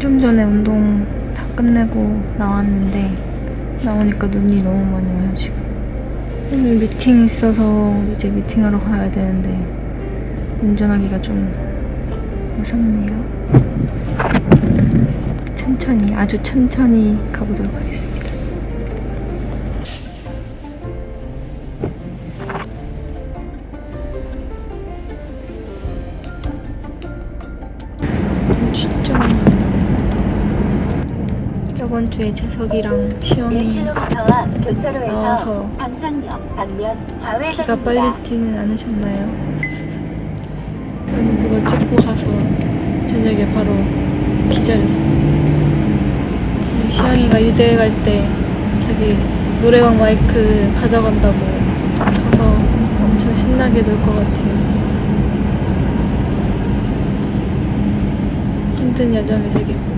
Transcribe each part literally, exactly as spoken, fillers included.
좀 전에 운동 다 끝내고 나왔는데 나오니까 눈이 너무 많이 와요 지금. 오늘 미팅 있어서 이제 미팅하러 가야 되는데 운전하기가 좀 무섭네요. 천천히, 아주 천천히 가보도록 하겠습니다. 진짜 저번 주에 재석이랑 시험이 나와서 비가 빨리 뛰는 않으셨나요? 저는 그거 찍고 가서 저녁에 바로 기절했어. 시영이가 유대에 갈 때 자기 노래방 마이크 가져간다고 가서 엄청 신나게 놀 것 같아요. 힘든 여정이 되겠고.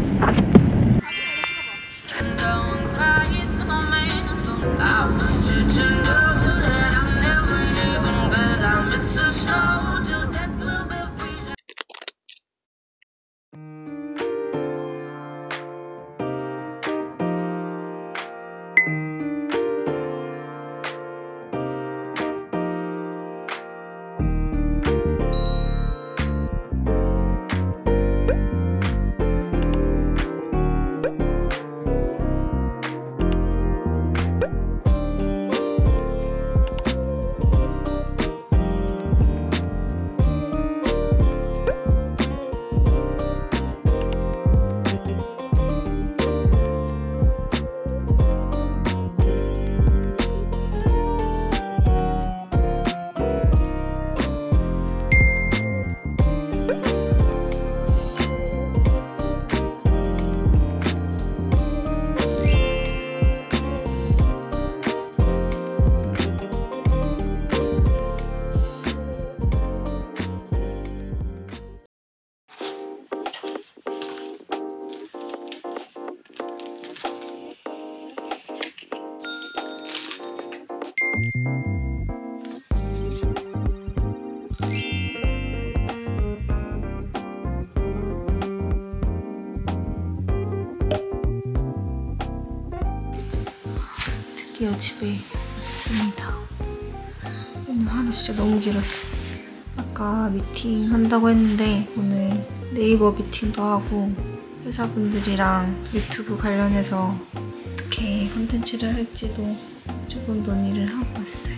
드디어 집에 왔습니다. 오늘 하루 진짜 너무 길었어. 아까 미팅 한다고 했는데 오늘 네이버 미팅도 하고 회사분들이랑 유튜브 관련해서 어떻게 콘텐츠를 할지도 조금 논의를 하고 왔어요.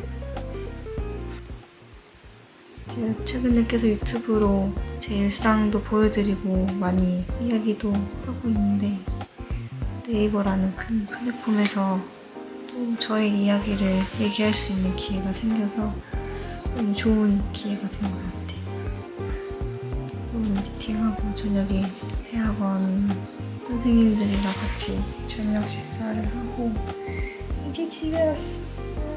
제가 최근에 계속 유튜브로 제 일상도 보여드리고 많이 이야기도 하고 있는데 네이버라는 큰 플랫폼에서 또 저의 이야기를 얘기할 수 있는 기회가 생겨서 너무 좋은 기회가 된 것 같아요. 오늘 미팅하고 저녁에 대학원 선생님들이랑 같이 저녁 식사를 하고 이제 집에 왔어.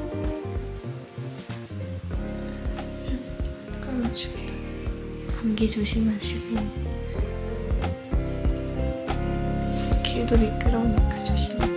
까마죽이다. 감기 조심하시고 길도 미끄러우니까 조심해.